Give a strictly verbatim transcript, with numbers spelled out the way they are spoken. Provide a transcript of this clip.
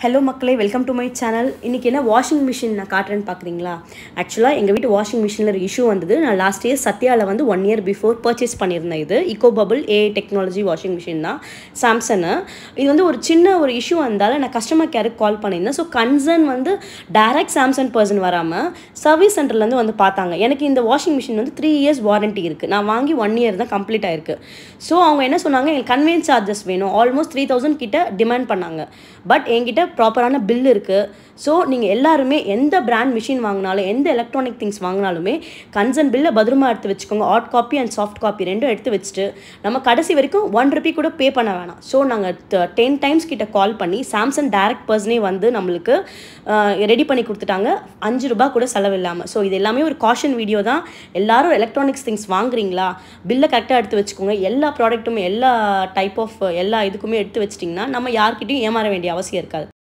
Hello மக்களே, welcome to my channel. இன்றைக்கி என்ன வாஷிங் மிஷின் நான் காட்டுறேன்னு பார்க்குறீங்களா? ஆக்சுவலாக எங்கள் வீட்டு வாஷிங் மிஷினில் ஒரு இஷ்யூ வந்தது. நான் லாஸ்ட் இயர் சத்யாவில் வந்து ஒன் இயர் பிஃபோர் பர்ச்சேஸ் பண்ணியிருந்தேன். இது eco bubble AI technology washing machine தான், சாம்சங்கு. இது வந்து ஒரு சின்ன ஒரு இஷ்யூ வந்தாலும் நான் கஸ்டமர் கேருக்கு கால் பண்ணியிருந்தேன். ஸோ கன்சர்ன் வந்து டைரக்ட் சாம்சங் பர்சன் வராமல் சர்வீஸ் சென்டர்லேருந்து வந்து பார்த்தாங்க. எனக்கு இந்த வாஷிங் மிஷின் வந்து த்ரீ இயர்ஸ் வாரண்ட்டி இருக்குது. நான் வாங்கி ஒன் இயர் தான் கம்ப்ளீட் ஆயிருக்கு. ஸோ அவங்க என்ன சொன்னாங்க, எங்களுக்கு கன்வென்ஸ் சார்ஜஸ் வேணும். ஆல்மோஸ்ட் த்ரீ தௌசண்ட் கிட்ட டிமாண்ட் பண்ணாங்க. பட் என்கிட்ட ப்ராப்பரான பில் இருக்குது. ஸோ நீங்கள் எல்லாருமே எந்த பிராண்ட் மிஷின் வாங்கினாலும், எந்த எலக்ட்ரானிக் திங்ஸ் வாங்கினாலுமே கன்சர்ன் பில்லை பத்திரமா எடுத்து வச்சுக்கோங்க. Hard copy and soft copy ரெண்டும் எடுத்து வச்சுட்டு நம்ம கடைசி வரைக்கும் ஒன் ருபி கூட பே பண்ண வேணாம். ஸோ நாங்கள் டென் டைம்ஸ் கிட்ட கால் பண்ணி சாம்சங் டைரக்ட் பர்சனே வந்து நம்மளுக்கு ரெடி பண்ணி கொடுத்துட்டாங்க, அஞ்சு ரூபா கூட செலவில்லாமல். ஸோ இது எல்லாமே ஒரு காஷன் வீடியோ தான். எல்லாரும் எலக்ட்ரானிக்ஸ் திங்ஸ் வாங்குறீங்களா, பில்லை கரெக்டாக எடுத்து வச்சுக்கோங்க. எல்லா ப்ராடக்ட்டுமே, எல்லா டைப் ஆஃப் எல்லா இதுக்குமே எடுத்து வச்சிட்டிங்கன்னா நம்ம யார்கிட்டையும் ஏமாற வேண்டிய அவசியம் இருக்காது.